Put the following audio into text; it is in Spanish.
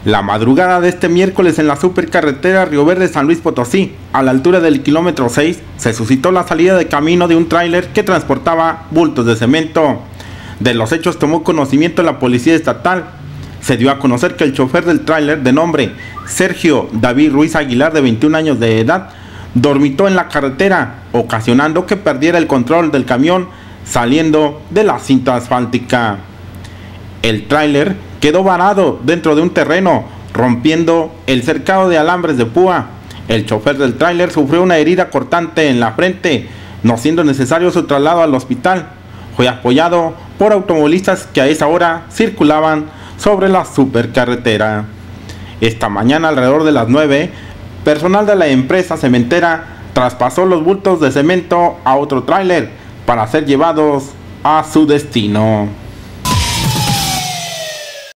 La madrugada de este miércoles en la supercarretera Río Verde San Luis Potosí, a la altura del kilómetro 6, se suscitó la salida de camino de un tráiler que transportaba bultos de cemento. De los hechos tomó conocimiento la policía estatal. Se dio a conocer que el chofer del tráiler, de nombre Sergio David Ruiz Aguilar, de 21 años de edad, dormitó en la carretera, ocasionando que perdiera el control del camión saliendo de la cinta asfáltica. El tráiler quedó varado dentro de un terreno, rompiendo el cercado de alambres de púa. El chofer del tráiler sufrió una herida cortante en la frente, no siendo necesario su traslado al hospital. Fue apoyado por automovilistas que a esa hora circulaban sobre la supercarretera. Esta mañana, alrededor de las 9, personal de la empresa cementera traspasó los bultos de cemento a otro tráiler para ser llevados a su destino.